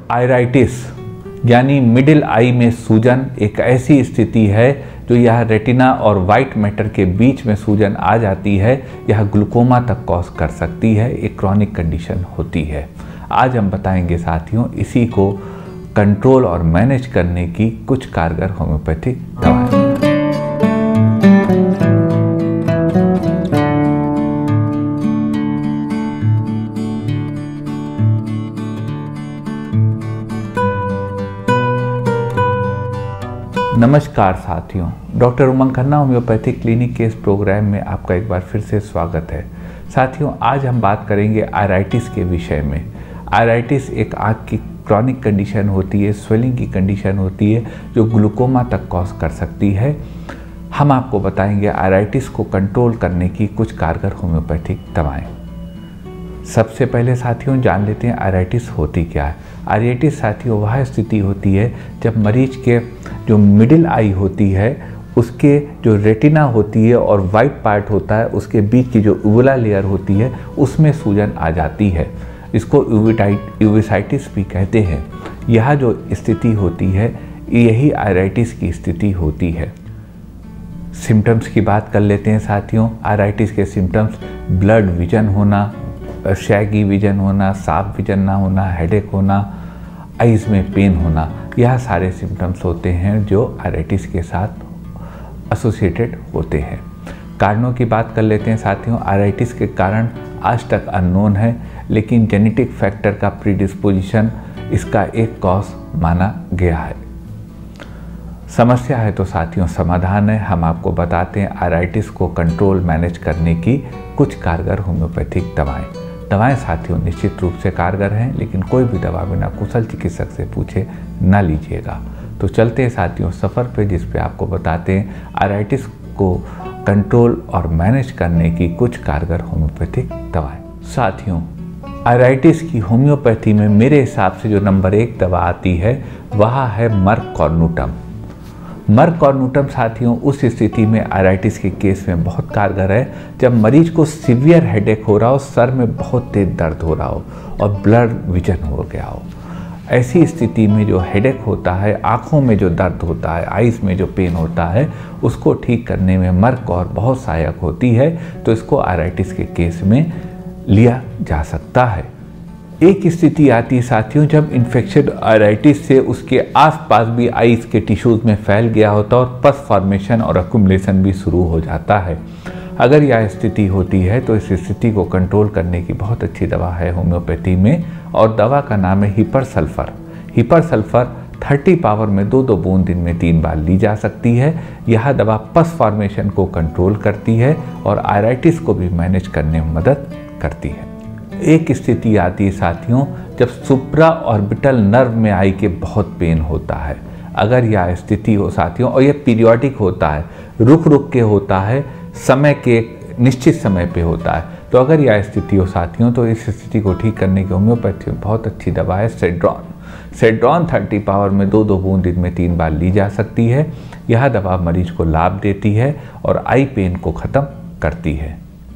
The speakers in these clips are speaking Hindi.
आयराइटिस यानी मिडिल आई में सूजन एक ऐसी स्थिति है जो यह रेटिना और वाइट मैटर के बीच में सूजन आ जाती है, यह ग्लूकोमा तक कॉज कर सकती है, एक क्रॉनिक कंडीशन होती है। आज हम बताएंगे साथियों इसी को कंट्रोल और मैनेज करने की कुछ कारगर होम्योपैथिक दवाएं। नमस्कार साथियों, doctor Umang Khanna homeopathic clinic के इस प्रोग्राम में आपका एक बार फिर से स्वागत है। साथियों, आज हम बात करेंगे आयराइटिस के विषय में। आयराइटिस एक आँख की क्रॉनिक कंडीशन होती है, स्वेलिंग की कंडीशन होती है जो ग्लूकोमा तक कॉज कर सकती है। हम आपको बताएंगे आयराइटिस को कंट्रोल करने की कुछ कारगर होम्योपैथिक दवाएँ। सबसे पहले साथियों जान लेते हैं आयराइटिस होती क्या है। आयराइटिस साथियों वह स्थिति होती है जब मरीज के जो मिडिल आई होती है उसके जो रेटिना होती है और वाइट पार्ट होता है उसके बीच की जो यूवुला लेयर होती है उसमें सूजन आ जाती है। इसको यूवेसाइटिस भी कहते हैं। यह जो स्थिति होती है यही आयराइटिस की स्थिति होती है। सिम्टम्स की बात कर लेते हैं साथियों। आयराइटिस के सिम्टम्स ब्लड विजन होना, शैगी विजन होना, साफ विजन ना होना, हेडेक होना, आइज़ में पेन होना, यह सारे सिम्टम्स होते हैं जो आयराइटिस के साथ एसोसिएटेड होते हैं। कारणों की बात कर लेते हैं साथियों। आयराइटिस के कारण आज तक अननोन है, लेकिन जेनेटिक फैक्टर का प्रीडिस्पोजिशन इसका एक कॉज माना गया है। समस्या है तो साथियों समाधान है। हम आपको बताते हैं आयराइटिस को कंट्रोल मैनेज करने की कुछ कारगर होम्योपैथिक दवाएं साथियों निश्चित रूप से कारगर हैं, लेकिन कोई भी दवा बिना कुशल चिकित्सक से पूछे ना लीजिएगा। तो चलते हैं साथियों सफ़र पे, जिस पे आपको बताते हैं आयराइटिस को कंट्रोल और मैनेज करने की कुछ कारगर होम्योपैथिक दवाएं। साथियों आयराइटिस की होम्योपैथी में मेरे हिसाब से जो नंबर 1 दवा आती है वह है मर्क-कॉर्नुटम। मर्क-कॉर्नुटम साथियों उस स्थिति में आयराइटिस के केस में बहुत कारगर है जब मरीज को सीवियर हेडेक हो रहा हो, सर में बहुत तेज दर्द हो रहा हो और ब्लड विजन हो गया हो। ऐसी स्थिति में जो हेडेक होता है, आँखों में जो दर्द होता है, आइज़ में जो पेन होता है, उसको ठीक करने में मर्क-कॉर बहुत सहायक होती है। तो इसको आयराइटिस के केस में लिया जा सकता है। एक स्थिति आती है साथियों जब इन्फेक्शन आयराइटिस से उसके आसपास भी आइज़ के टिश्यूज़ में फैल गया होता है और पस फॉर्मेशन और अक्यूमुलेशन भी शुरू हो जाता है। अगर यह स्थिति होती है तो इस स्थिति को कंट्रोल करने की बहुत अच्छी दवा है होम्योपैथी में, और दवा का नाम है hepar sulphur. Hepar sulphur 30 power में 2-2 बूंद दिन में 3 बार ली जा सकती है। यह दवा पस फॉर्मेशन को कंट्रोल करती है और आयराइटिस को भी मैनेज करने में मदद करती है। एक स्थिति आती है साथियों जब सुप्रा ऑर्बिटल नर्व में आई के बहुत पेन होता है। अगर यह स्थिति हो साथियों और यह पीरियोडिक होता है, रुक रुक के होता है, समय के निश्चित समय पे होता है, तो अगर यह स्थिति हो साथियों तो इस स्थिति को ठीक करने की होम्योपैथी में बहुत अच्छी दवा है सेड्रॉन। सेड्रॉन 30 पावर में 2-2 बूंद दिन में 3 बार ली जा सकती है। यह दवा मरीज को लाभ देती है और आई पेन को ख़त्म करती है।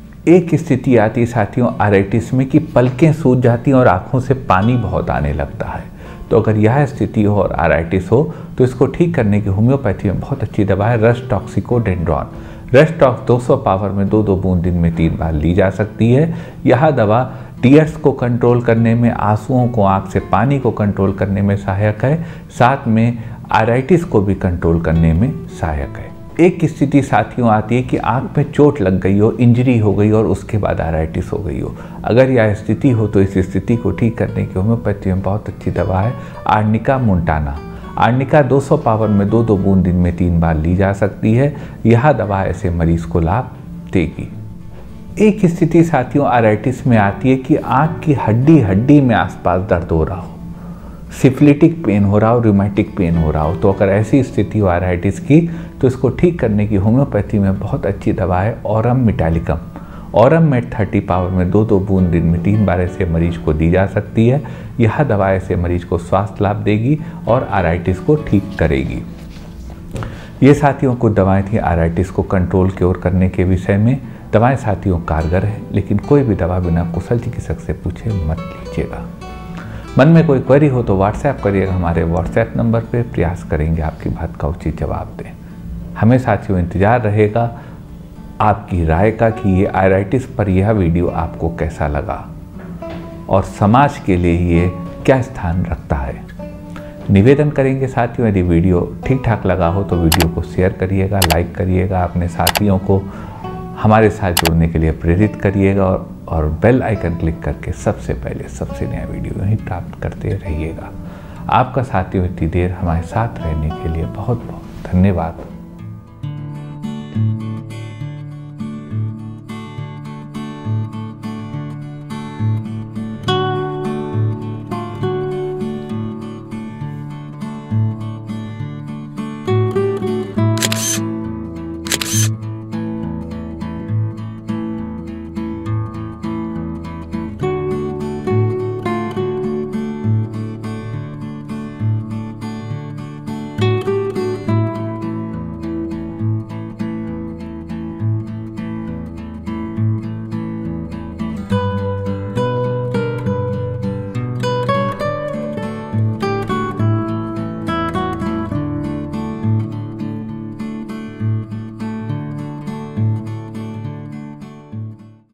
एक स्थिति आती है साथियों आयराइटिस में कि पलकें सूज जाती हैं और आँखों से पानी बहुत आने लगता है। तो अगर यह स्थिति हो और आयराइटिस हो तो इसको ठीक करने की होम्योपैथी में बहुत अच्छी दवा है रस्टॉक्सिकोडेंड्रॉन। रस्टॉक्स 200 पावर में 2-2 बूंद दिन में 3 बार ली जा सकती है। यह दवा टीयर्स को कंट्रोल करने में, आंसुओं को, आँख से पानी को कंट्रोल करने में सहायक है, साथ में आयराइटिस को भी कंट्रोल करने में सहायक है। एक स्थिति साथियों आती है कि आँख में चोट लग गई हो, इंजरी हो गई और उसके बाद आयराइटिस हो गई हो। अगर यह स्थिति हो तो इस स्थिति को ठीक करने की होम्योपैथी में बहुत अच्छी दवा है आर्निका मोंटाना। आर्निका 200 पावर में 2-2 बूंद दिन में 3 बार ली जा सकती है। यह दवा ऐसे मरीज को लाभ देगी। एक स्थिति साथियों आयराइटिस में आती है कि आँख की हड्डी में आसपास दर्द हो रहा हो, सिफिलिटिक पेन हो रहा हो, रूमेटिक पेन हो रहा हो। तो अगर ऐसी स्थिति हो आयराइटिस की तो इसको ठीक करने की होम्योपैथी में बहुत अच्छी दवा है aurum metallicum. Aurum met 30 power में 2-2 बूंद दिन में 3 बार ऐसे मरीज को दी जा सकती है। यह दवा ऐसे मरीज को स्वास्थ्य लाभ देगी और आयराइटिस को ठीक करेगी। ये साथियों कुछ दवाएं थी आयराइटिस को कंट्रोल क्योर करने के विषय में। दवाएं साथियों कारगर है, लेकिन कोई भी दवा बिना कुशल चिकित्सक से पूछे मत लीजिएगा। मन में कोई क्वेरी हो तो व्हाट्सएप करिएगा हमारे व्हाट्सएप नंबर पे, प्रयास करेंगे आपकी बात का उचित जवाब दें। हमें साथियों इंतज़ार रहेगा आपकी राय का कि ये आयराइटिस पर यह वीडियो आपको कैसा लगा और समाज के लिए ये क्या स्थान रखता है। निवेदन करेंगे साथियों, यदि वीडियो ठीक ठाक लगा हो तो वीडियो को शेयर करिएगा, लाइक करिएगा, अपने साथियों को हमारे साथ जुड़ने के लिए प्रेरित करिएगा और बेल आइकन क्लिक करके सबसे पहले सबसे नया वीडियो ही प्राप्त करते रहिएगा। आपका साथियों इतनी देर हमारे साथ रहने के लिए बहुत बहुत धन्यवाद।